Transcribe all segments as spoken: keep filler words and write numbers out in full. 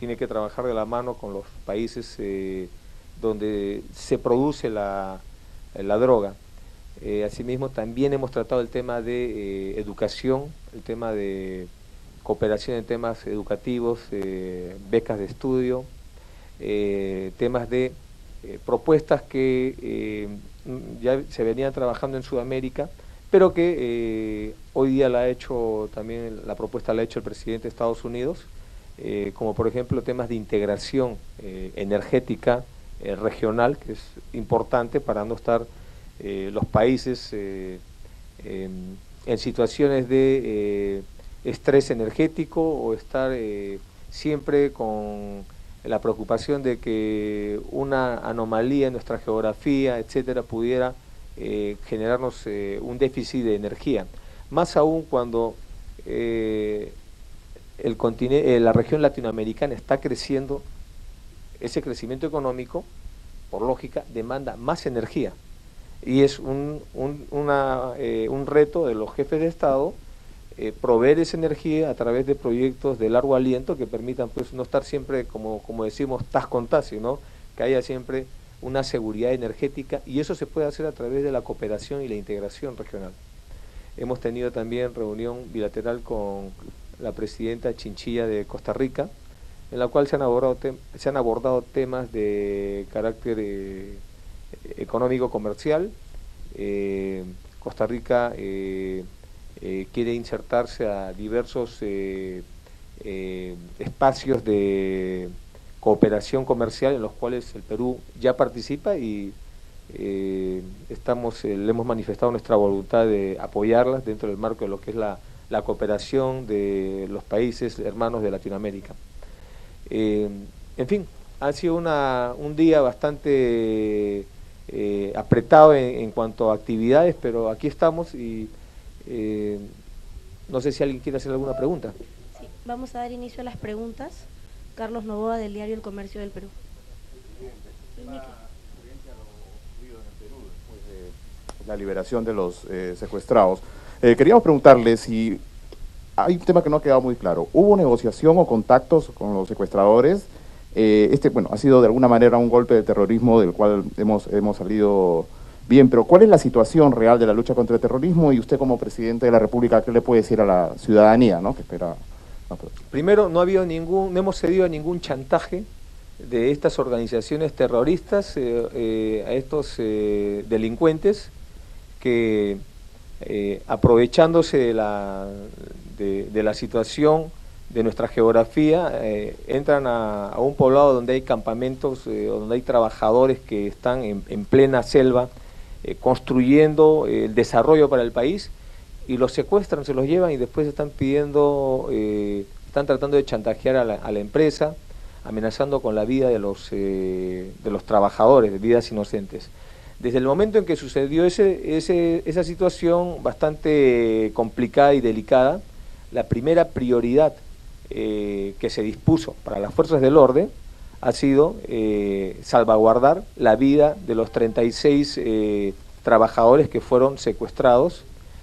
tiene que trabajar de la mano con los países eh, donde se produce la, la droga. Eh, asimismo, también hemos tratado el tema de eh, educación, el tema de cooperación en temas educativos, eh, becas de estudio, eh, temas de eh, propuestas que eh, ya se venían trabajando en Sudamérica, pero que eh, hoy día la ha hecho también, la propuesta la ha hecho el presidente de Estados Unidos, eh, como por ejemplo temas de integración eh, energética eh, regional, que es importante para no estar eh, los países eh, eh, en situaciones de eh, estrés energético o estar eh, siempre con la preocupación de que una anomalía en nuestra geografía, etcétera, pudiera eh, generarnos eh, un déficit de energía. Más aún cuando eh, el continente, eh, la región latinoamericana está creciendo, ese crecimiento económico, por lógica, demanda más energía. Y es un, un, una, eh, un reto de los jefes de Estado eh, proveer esa energía a través de proyectos de largo aliento que permitan pues no estar siempre, como, como decimos, tas con tas, sino que haya siempre una seguridad energética, y eso se puede hacer a través de la cooperación y la integración regional. Hemos tenido también reunión bilateral con la presidenta Chinchilla de Costa Rica, en la cual se han abordado, se han abordado temas de carácter eh, económico comercial. eh, Costa Rica eh, eh, quiere insertarse a diversos eh, eh, espacios de cooperación comercial en los cuales el Perú ya participa, y eh, estamos, eh, le hemos manifestado nuestra voluntad de apoyarlas dentro del marco de lo que es la, la cooperación de los países hermanos de Latinoamérica. Eh, en fin, ha sido una, un día bastante eh, apretado en, en cuanto a actividades, pero aquí estamos y eh, no sé si alguien quiere hacer alguna pregunta. Sí, vamos a dar inicio a las preguntas. Carlos Novoa, del diario El Comercio del Perú. La liberación de los eh, secuestrados. Eh, queríamos preguntarle si hay un tema que no ha quedado muy claro. ¿Hubo negociación o contactos con los secuestradores? Eh, este, bueno, ha sido de alguna manera un golpe de terrorismo del cual hemos, hemos salido bien, pero ¿cuál es la situación real de la lucha contra el terrorismo? Y usted como presidente de la República, ¿qué le puede decir a la ciudadanía, ¿no?, que espera? No, pero... Primero, no ha habido ningún, no hemos cedido a ningún chantaje de estas organizaciones terroristas, eh, eh, a estos eh, delincuentes que eh, aprovechándose de la, de, de la situación de nuestra geografía, eh, entran a, a un poblado donde hay campamentos, eh, donde hay trabajadores que están en, en plena selva, eh, construyendo eh, el desarrollo para el país, y los secuestran, se los llevan y después están pidiendo, eh, están tratando de chantajear a la, a la empresa, amenazando con la vida de los, eh, de los trabajadores, de vidas inocentes. Desde el momento en que sucedió ese, ese, esa situación bastante complicada y delicada, la primera prioridad eh, que se dispuso para las fuerzas del orden ha sido eh, salvaguardar la vida de los treinta y seis eh, trabajadores que fueron secuestrados,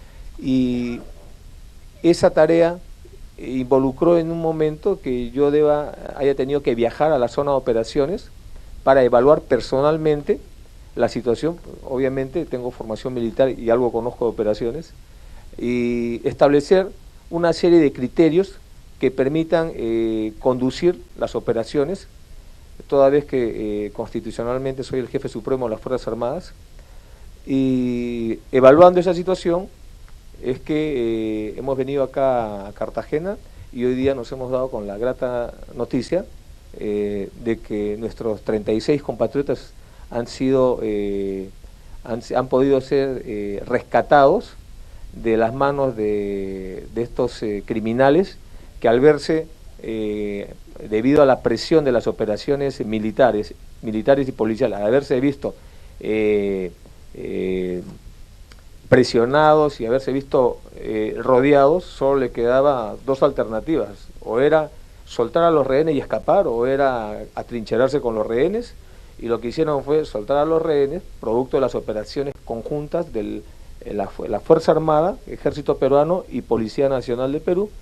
y esa tarea involucró en un momento que yo deba, haya tenido que viajar a la zona de operaciones para evaluar personalmente la situación. Obviamente tengo formación militar y algo conozco de operaciones, y establecer una serie de criterios que permitan eh, conducir las operaciones, toda vez que eh, constitucionalmente soy el jefe supremo de las Fuerzas Armadas, y evaluando esa situación es que eh, hemos venido acá a Cartagena, y hoy día nos hemos dado con la grata noticia eh, de que nuestros treinta y seis compatriotas han sido, eh, han, han podido ser eh, rescatados de las manos de, de estos eh, criminales que, al verse, eh, debido a la presión de las operaciones militares, militares y policiales, al haberse visto eh, eh, presionados y haberse visto eh, rodeados, solo le quedaba dos alternativas: o era soltar a los rehenes y escapar, o era atrincherarse con los rehenes, y lo que hicieron fue soltar a los rehenes, producto de las operaciones conjuntas de la, la Fuerza Armada, Ejército Peruano y Policía Nacional de Perú,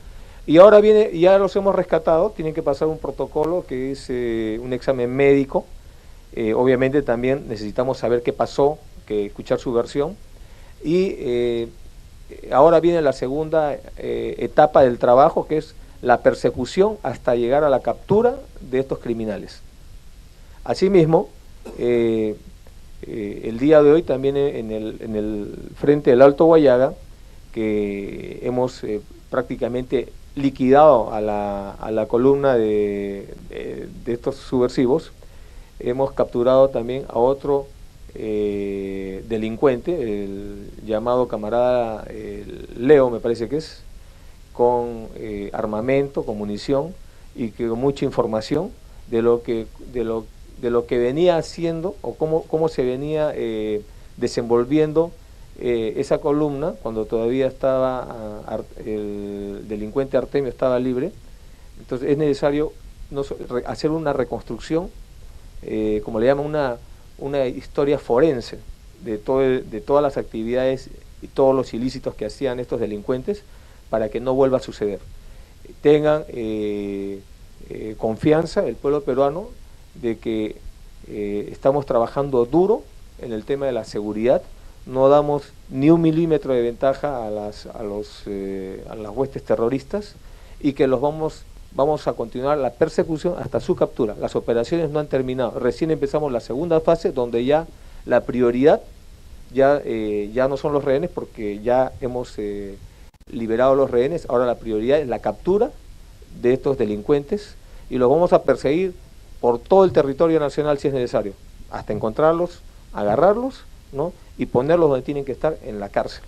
Y ahora viene, ya los hemos rescatado, tienen que pasar un protocolo que es eh, un examen médico. Eh, obviamente también necesitamos saber qué pasó, que escuchar su versión. Y eh, ahora viene la segunda eh, etapa del trabajo, que es la persecución hasta llegar a la captura de estos criminales. Asimismo, eh, eh, el día de hoy también en el, en el frente del Alto Guayaga, que hemos eh, prácticamente liquidado a la, a la columna de, de, de estos subversivos, hemos capturado también a otro eh, delincuente, el llamado camarada el Leo, me parece que es, con eh, armamento, con munición y que, con mucha información de lo que, de lo, de lo que venía haciendo o cómo, cómo se venía eh, desenvolviendo Eh, esa columna, cuando todavía estaba uh, el delincuente Artemio estaba libre. Entonces es necesario no, re, hacer una reconstrucción, eh, como le llaman, una, una historia forense de, todo el, de todas las actividades y todos los ilícitos que hacían estos delincuentes para que no vuelva a suceder. Tengan eh, eh, confianza el pueblo peruano de que eh, estamos trabajando duro en el tema de la seguridad. No damos ni un milímetro de ventaja a las, a los, eh, a las huestes terroristas y que los vamos, vamos a continuar la persecución hasta su captura. Las operaciones no han terminado, recién empezamos la segunda fase donde ya la prioridad ya, eh, ya no son los rehenes porque ya hemos eh, liberado los rehenes, ahora la prioridad es la captura de estos delincuentes y los vamos a perseguir por todo el territorio nacional si es necesario, hasta encontrarlos, agarrarlos, ¿no? Y ponerlos donde tienen que estar, en la cárcel.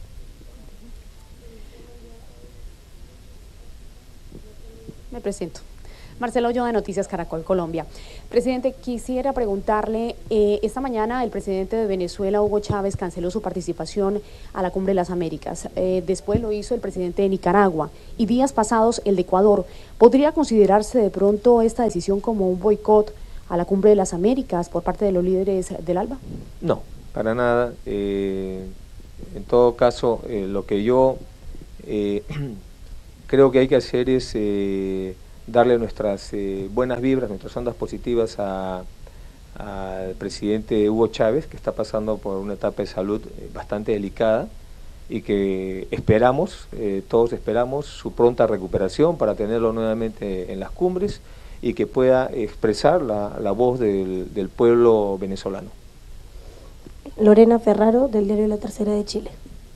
Me presento. Marcela Ulloa de Noticias Caracol Colombia. Presidente, quisiera preguntarle, eh, esta mañana el presidente de Venezuela, Hugo Chávez, canceló su participación a la Cumbre de las Américas. Eh, después lo hizo el presidente de Nicaragua y días pasados el de Ecuador. ¿Podría considerarse de pronto esta decisión como un boicot a la Cumbre de las Américas por parte de los líderes del ALBA? No, para nada. Eh, en todo caso, eh, lo que yo eh, creo que hay que hacer es eh, darle nuestras eh, buenas vibras, nuestras ondas positivas a, al presidente Hugo Chávez, que está pasando por una etapa de salud eh, bastante delicada y que esperamos, eh, todos esperamos su pronta recuperación para tenerlo nuevamente en las cumbres y que pueda expresar la, la voz del, del pueblo venezolano. Lorena Ferraro, del diario La Tercera de Chile.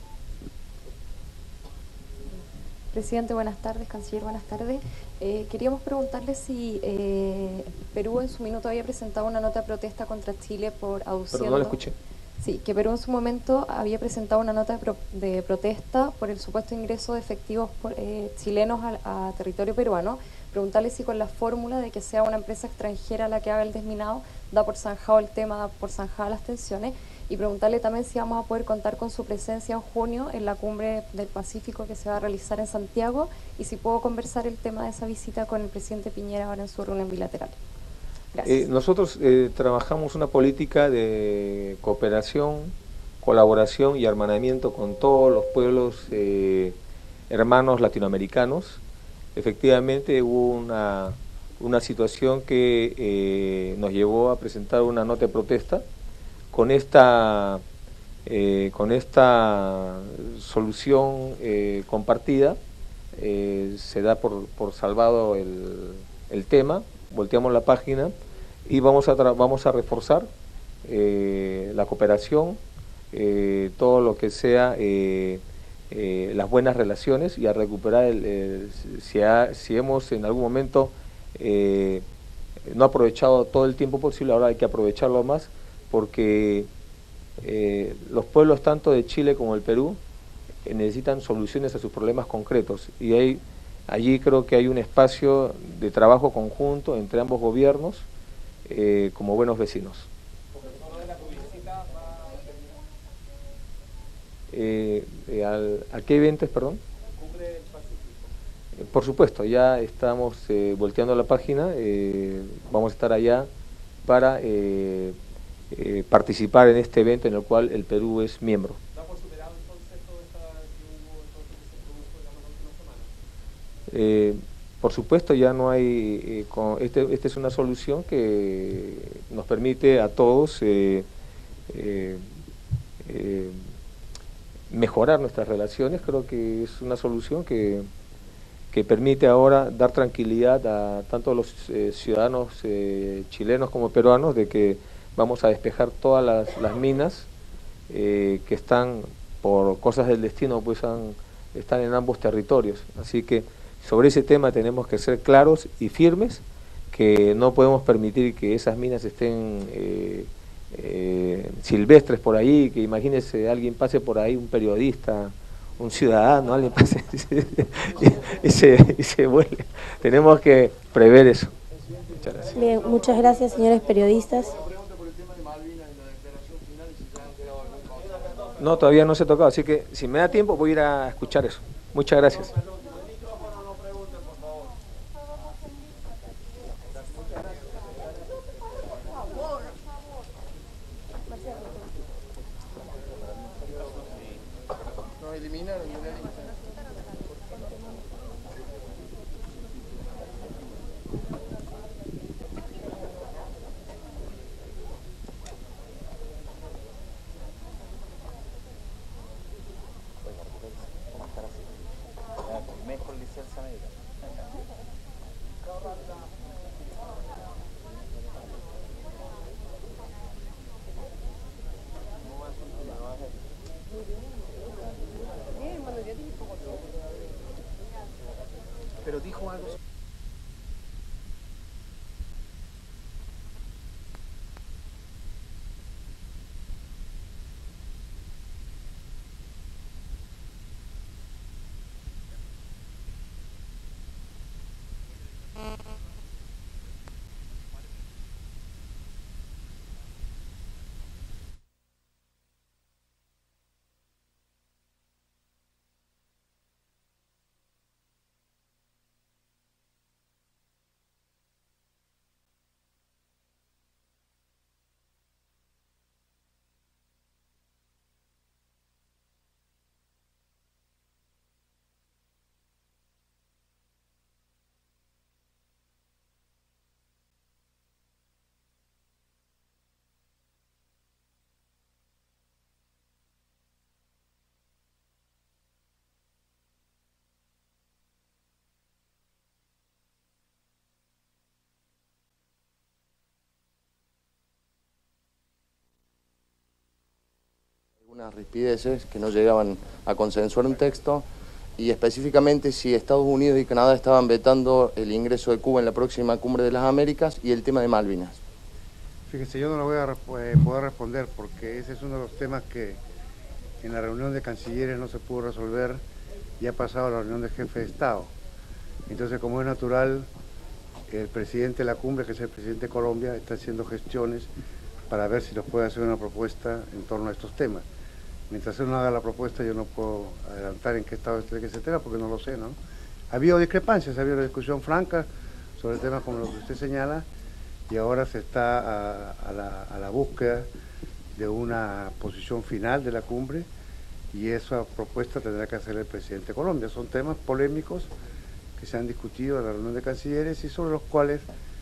Presidente, buenas tardes. Canciller, buenas tardes. Eh, queríamos preguntarle si eh, Perú en su minuto había presentado una nota de protesta contra Chile por aduciendo... Pero no lo escuché. Sí, que Perú en su momento había presentado una nota de, pro, de protesta por el supuesto ingreso de efectivos por, eh, chilenos a, a territorio peruano. Preguntarle si con la fórmula de que sea una empresa extranjera la que haga el desminado da por zanjado el tema, da por zanjada las tensiones, y preguntarle también si vamos a poder contar con su presencia en junio en la Cumbre del Pacífico que se va a realizar en Santiago, y si puedo conversar el tema de esa visita con el presidente Piñera ahora en su reunión bilateral. Gracias. Eh, nosotros eh, trabajamos una política de cooperación, colaboración y hermanamiento con todos los pueblos eh, hermanos latinoamericanos. Efectivamente hubo una, una situación que eh, nos llevó a presentar una nota de protesta. Con esta, eh, con esta solución eh, compartida eh, se da por, por salvado el, el tema, volteamos la página y vamos a, vamos a reforzar eh, la cooperación, eh, todo lo que sea eh, eh, las buenas relaciones y a recuperar, el, el, si, ha, si hemos en algún momento eh, no aprovechado todo el tiempo posible, ahora hay que aprovecharlo más, porque eh, los pueblos tanto de Chile como del Perú eh, necesitan soluciones a sus problemas concretos y hay, allí creo que hay un espacio de trabajo conjunto entre ambos gobiernos eh, como buenos vecinos. Eh, eh, al, ¿A qué eventos, perdón? Eh, por supuesto, ya estamos eh, volteando la página, eh, vamos a estar allá para eh, eh, participar en este evento en el cual el Perú es miembro. ¿Da por superado entonces todo esta que hubo, todo lo que se produjo, digamos, la última semana? Eh, por supuesto ya no hay, eh, con, este, esta es una solución que nos permite a todos eh, eh, eh, mejorar nuestras relaciones. Creo que es una solución que, que permite ahora dar tranquilidad a tanto a los eh, ciudadanos eh, chilenos como peruanos de que vamos a despejar todas las, las minas eh, que están, por cosas del destino, pues han, están en ambos territorios. Así que sobre ese tema tenemos que ser claros y firmes, que no podemos permitir que esas minas estén eh, eh, silvestres por ahí, que imagínese alguien pase por ahí, un periodista, un ciudadano, alguien pase y, y, se, y se vuelve. Tenemos que prever eso. Muchas gracias. Bien, muchas gracias, señores periodistas. No, todavía no se ha tocado, así que si me da tiempo voy a ir a escuchar eso. Muchas gracias. Pero dijo algo. Unas rispideces que no llegaban a consensuar un texto, y específicamente si Estados Unidos y Canadá estaban vetando el ingreso de Cuba en la próxima Cumbre de las Américas y el tema de Malvinas. Fíjese, yo no lo voy a eh, poder responder porque ese es uno de los temas que en la reunión de cancilleres no se pudo resolver y ha pasado a la reunión de jefe de Estado. Entonces, como es natural, el presidente de la cumbre, que es el presidente de Colombia, está haciendo gestiones para ver si nos puede hacer una propuesta en torno a estos temas. Mientras él no haga la propuesta, yo no puedo adelantar en qué estado esté ese tema, porque no lo sé, ¿no? Ha habido discrepancias, ha habido una discusión franca sobre temas como lo que usted señala, y ahora se está a, a, la, a la búsqueda de una posición final de la cumbre, y esa propuesta tendrá que hacer el presidente de Colombia. Son temas polémicos que se han discutido en la reunión de cancilleres y sobre los cuales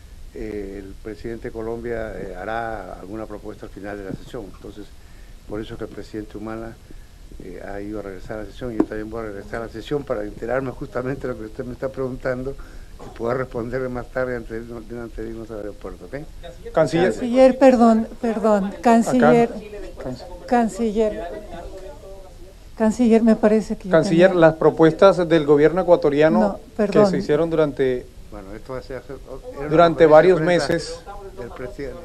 eh, el presidente de Colombia eh, hará alguna propuesta al final de la sesión. Entonces, por eso es que el presidente Humala eh, ha ido a regresar a la sesión, y yo también voy a regresar a la sesión para enterarme justamente de lo que usted me está preguntando y poder responderle más tarde antes de, antes de irnos al aeropuerto, ¿ok? Canciller. Canciller, perdón, perdón, canciller, canciller, canciller, me parece que... Canciller, tenía... las propuestas del gobierno ecuatoriano no, que se hicieron durante, bueno, esto hace, hace, durante varios meses... Del presidente.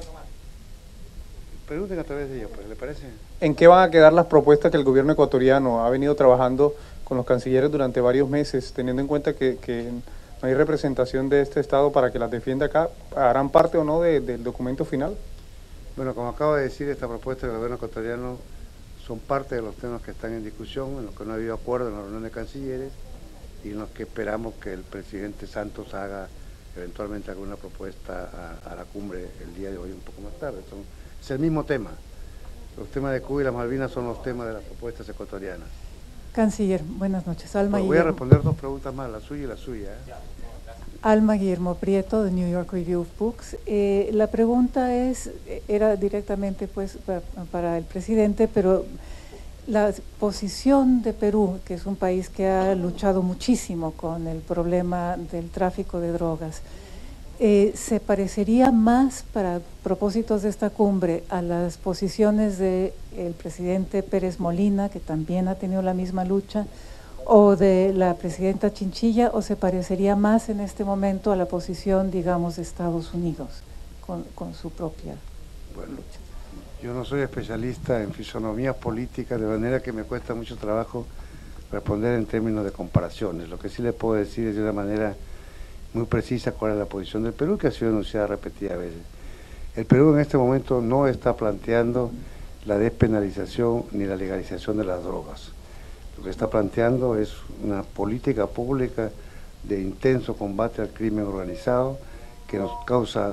Pregunten a través de ellos, pues, ¿le parece? ¿En qué van a quedar las propuestas que el gobierno ecuatoriano ha venido trabajando con los cancilleres durante varios meses, teniendo en cuenta que, que no hay representación de este Estado para que las defienda acá? ¿Harán parte o no de, del documento final? Bueno, como acabo de decir, esta propuesta del gobierno ecuatoriano son parte de los temas que están en discusión, en los que no ha habido acuerdo en la reunión de cancilleres, y en los que esperamos que el presidente Santos haga eventualmente alguna propuesta a, a la cumbre el día de hoy, un poco más tarde. Son, es el mismo tema. Los temas de Cuba y las Malvinas son los temas de las propuestas ecuatorianas. Canciller, buenas noches. Alma Bueno, voy a Guillermo, responder dos preguntas más, la suya y la suya. ¿eh? Alma Guillermo Prieto, de New York Review of Books. Eh, la pregunta es, era directamente pues para, para el presidente, pero la posición de Perú, que es un país que ha luchado muchísimo con el problema del tráfico de drogas, eh, ¿se parecería más para propósitos de esta cumbre a las posiciones del presidente Pérez Molina, que también ha tenido la misma lucha, o de la presidenta Chinchilla, o se parecería más en este momento a la posición, digamos, de Estados Unidos, con, con su propia bueno, lucha? Yo no soy especialista en fisonomías políticas, de manera que me cuesta mucho trabajo responder en términos de comparaciones. Lo que sí le puedo decir es de una manera muy precisa cuál es la posición del Perú, que ha sido anunciada repetidas veces. El Perú en este momento no está planteando la despenalización ni la legalización de las drogas. Lo que está planteando es una política pública de intenso combate al crimen organizado que nos causa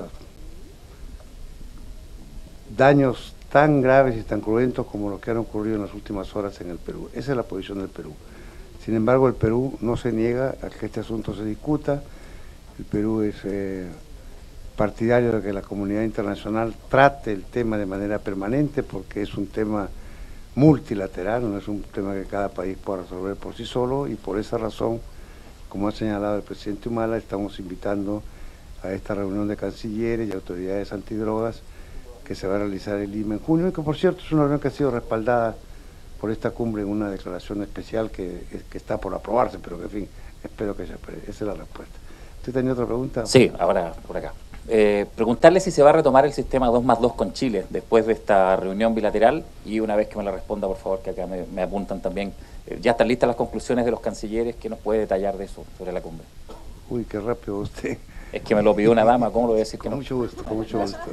daños tan graves y tan cruentos como los que han ocurrido en las últimas horas en el Perú. Esa es la posición del Perú. Sin embargo, el Perú no se niega a que este asunto se discuta. El Perú es eh, partidario de que la comunidad internacional trate el tema de manera permanente, porque es un tema multilateral, no es un tema que cada país pueda resolver por sí solo, y por esa razón, como ha señalado el presidente Humala, estamos invitando a esta reunión de cancilleres y autoridades antidrogas que se va a realizar en Lima en junio, y que por cierto es una reunión que ha sido respaldada por esta cumbre en una declaración especial que, que está por aprobarse, pero que en fin, espero que se apruebe. Esa es la respuesta. ¿Usted tenía otra pregunta? Sí, ahora por acá. Eh, preguntarle si se va a retomar el sistema dos más dos con Chile después de esta reunión bilateral, y una vez que me la responda, por favor, que acá me, me apuntan también. Eh, ya están listas las conclusiones de los cancilleres. ¿Qué nos puede detallar de eso, sobre la cumbre? Uy, qué rápido usted. Es que me lo pidió una dama, ¿cómo lo voy a decir que con no? Mucho gusto, con mucho gusto.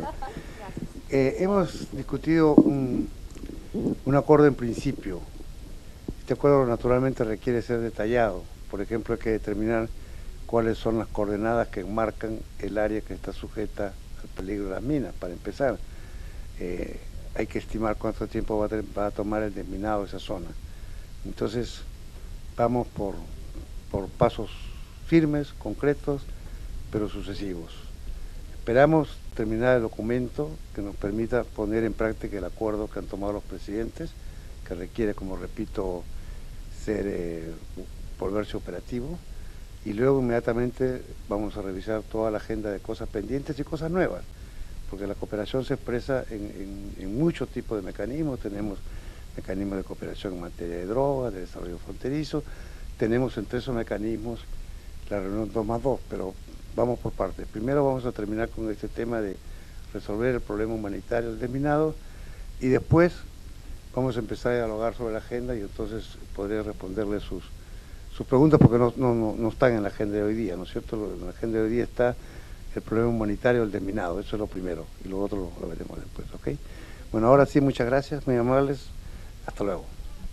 Eh, hemos discutido un, un acuerdo en principio. Este acuerdo naturalmente requiere ser detallado. Por ejemplo, hay que determinar cuáles son las coordenadas que marcan el área que está sujeta al peligro de las minas, para empezar. Eh, hay que estimar cuánto tiempo va a, tener, va a tomar el desminado de esa zona. Entonces, vamos por, por pasos firmes, concretos, pero sucesivos. Esperamos terminar el documento que nos permita poner en práctica el acuerdo que han tomado los presidentes, que requiere, como repito, ser eh, volverse operativo, y luego inmediatamente vamos a revisar toda la agenda de cosas pendientes y cosas nuevas, porque la cooperación se expresa en, en, en muchos tipos de mecanismos. Tenemos mecanismos de cooperación en materia de drogas, de desarrollo fronterizo, tenemos entre esos mecanismos la reunión dos más dos, pero vamos por partes. Primero vamos a terminar con este tema de resolver el problema humanitario del desminado, y después vamos a empezar a dialogar sobre la agenda, y entonces podré responderle sus sus preguntas, porque no, no, no están en la agenda de hoy día, ¿no es cierto? En la agenda de hoy día está el problema humanitario del desminado, eso es lo primero, y lo otro lo, lo veremos después, ¿ok? Bueno, ahora sí, muchas gracias, muy amables, hasta luego.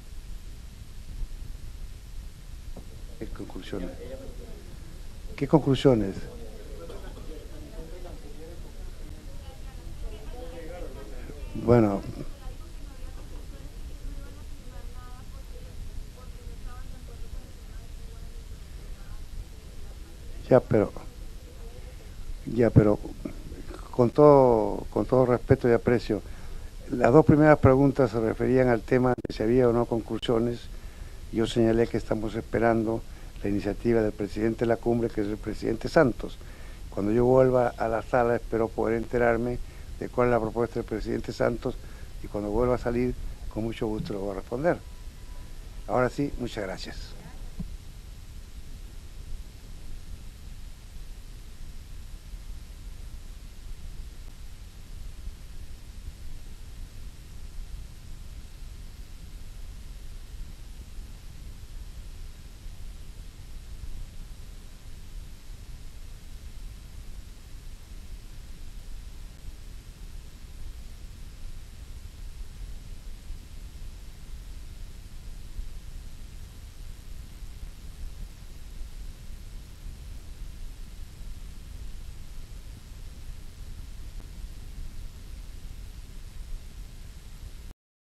¿Qué conclusiones? ¿Qué conclusiones? Bueno, ya, pero, ya, pero con todo, con todo respeto y aprecio, las dos primeras preguntas se referían al tema de si había o no conclusiones. Yo señalé que estamos esperando la iniciativa del presidente de la cumbre, que es el presidente Santos. Cuando yo vuelva a la sala espero poder enterarme de cuál es la propuesta del presidente Santos, y cuando vuelva a salir, con mucho gusto lo voy a responder. Ahora sí, muchas gracias.